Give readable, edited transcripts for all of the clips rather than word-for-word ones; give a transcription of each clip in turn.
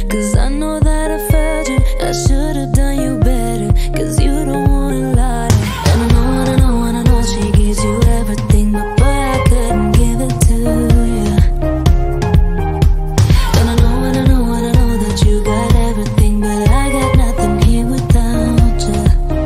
'cause I know that I failed you. I should have done you better, 'cause you don't wanna lie. And I know, and I know, and I know she gives you everything, but boy, I couldn't give it to you. And I know, and I know, and I know that you got everything, but I got nothing here without you.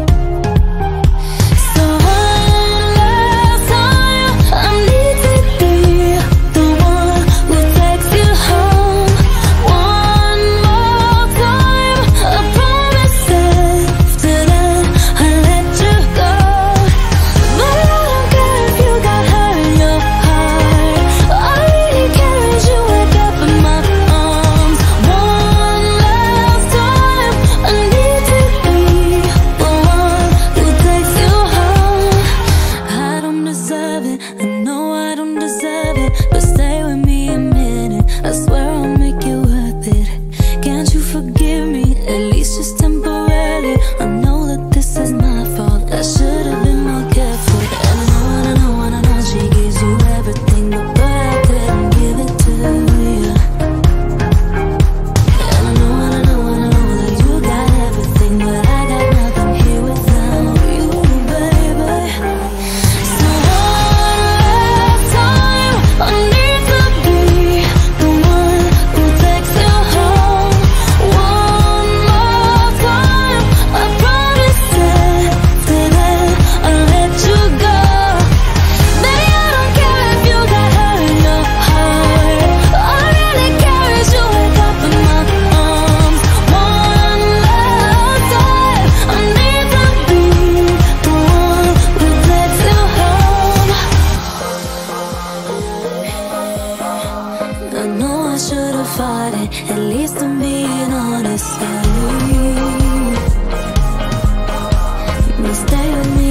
So one last time, I need to be the one who takes you home. One more time, I promise after that I'll let you go. But I don't care if you got hurt in your heart. All I really care is you wake up in my arms. One last time, I need to be the one who takes you home. I don't deserve it, I know I don't deserve it, but stay with me a minute, I swear I'll make it worth it. Can't you forgive me, at least just temporarily? I know that this is my fault, I should have been more careful. And I know, and I know, and I know she gives you everything, but boy, I couldn't give it to you. And I know, and I know, and I know that you got everything, but I got nothing here without you, baby. So one last time, I need to be the one who takes you home. One more time, I promise after that I'll let you go. Baby, I don't care if you got hurt in your heart. All I really care is you wake up in my arms. One last time, I need to be the one who takes you home. I know I should have fought it, at least I'm being honest. But stay with me